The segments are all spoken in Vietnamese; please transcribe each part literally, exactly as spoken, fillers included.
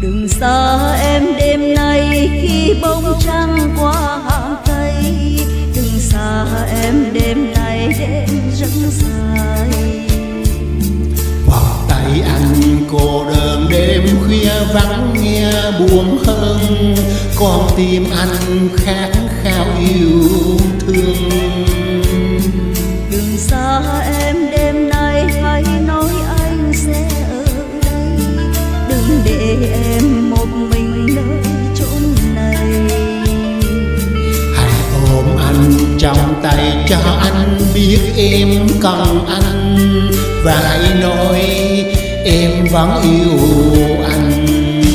Đừng xa em đêm nay khi bóng trăng qua hàng cây. Đừng xa em đêm nay đêm rất dài. Vòng tay anh cô đơn đêm khuya vắng nghe buồn hơn. Con tim anh khát khao yêu thương. Đừng xa em đêm nay hãy nói anh sẽ ở đây. Đừng để em một mình nơi chốn này. Hãy ôm anh trong tay cho anh biết em cần anh. Và hãy nói em vẫn yêu anh.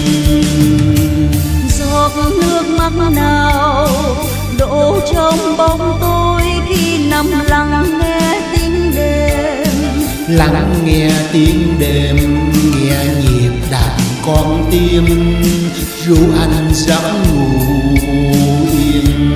Giọt nước mắt nào đổ trong bóng tối khi nằm lặng nghe tiếng đêm. Lắng nghe tiếng đêm, nghe nhịp đập con tim, ru anh giấc ngủ yên.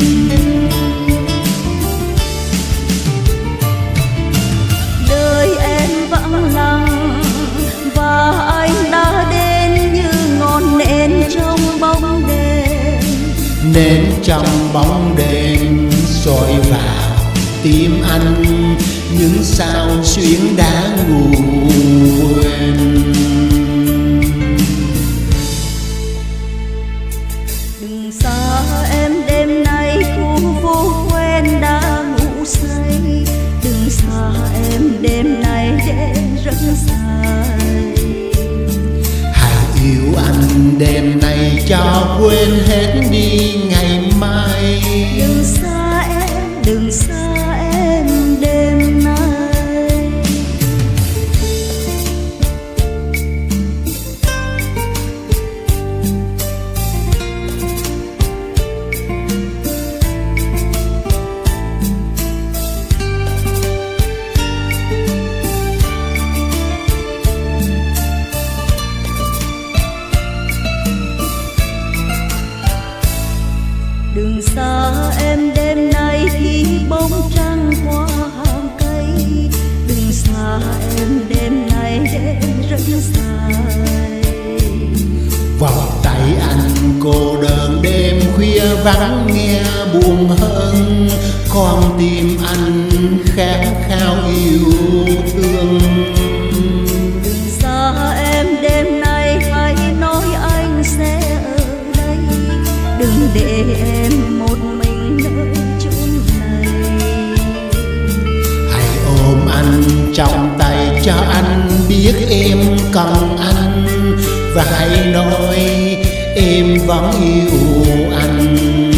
Đời em vẫn lặng và anh đã đến như ngọn nến trong bóng đêm. Nến trong bóng đêm soi vào tim anh những sao xuyến đã ngủ quên. Đừng xa em đêm nay khu phố quen đã ngủ say. Đừng xa em đêm nay đêm rất dài. Hãy yêu anh đêm nay cho quên hết đi ngày mai. Đừng xa em, đừng xa em đêm nay. Đừng xa em đêm nay khi bóng trăng qua hàng cây. Đừng xa em đêm nay đêm rất dài. Vòng tay anh cô đơn đêm khuya vắng nghe buồn hơn. Con tim anh khát khao yêu thương. Đừng xa em đêm nay hãy nói anh sẽ ở đây. Đừng để em một mình nơi chốn này. Hãy ôm anh trong tay cho anh biết em cần anh. Và hãy nói em vẫn yêu anh.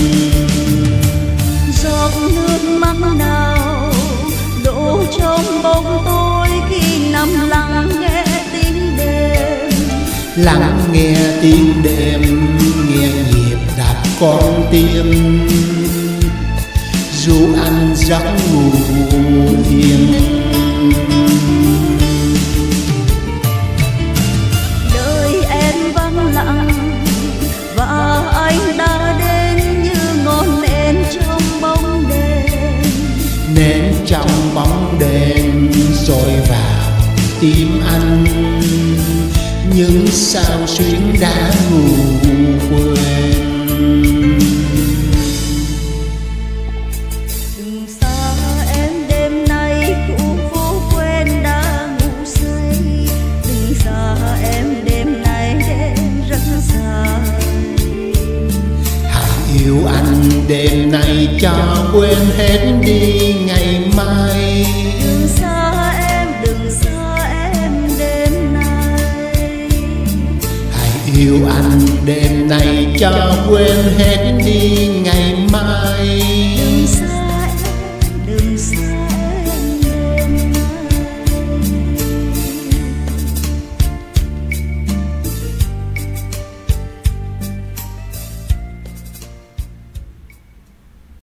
Giọt nước mắt nào đổ trong bóng tối khi nằm lặng nghe tiếng đêm. Lắng nghe tiếng đêm, nghe nhịp đập con tim, ru anh giấc ngủ yên. Đời em vẫn lặng và anh đã đến như ngọn nến trong bóng đêm. Nến trong bóng đêm soi vào tim anh những sao xuyến đã ngủ quên. Đừng xa em đêm nay khu phố quen đã ngủ say. Đừng xa em đêm nay đêm rất dài. Hãy yêu anh đêm nay cho quên hết đi ngày mai. Đừng xa em, đừng xa em đêm nay. Hãy yêu anh đêm nay cho quên hết đi ngày mai. Đừng xa